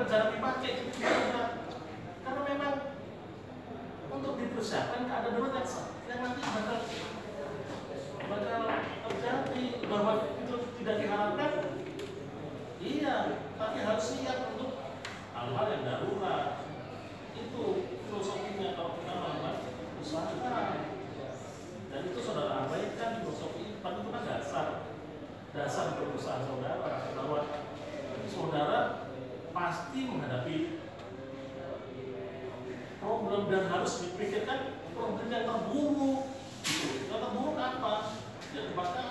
jarang dipakai itu juga. Karena memang untuk dipersiapkan keadaan darurat yang nanti bakal terjadi bahwa itu tidak diharapkan. Iya, tapi harus siap untuk hal-hal yang darurat. Itu filosofinya kalau kita melakukan usaha. Dan itu saudara abaikan filosofi IPAN itu kan dasar berusaha saudara, bahwa saudara pasti menghadapi problem dan harus dipikirkan problem yang terburuk. Yang terburuk apa? Ya, bahkan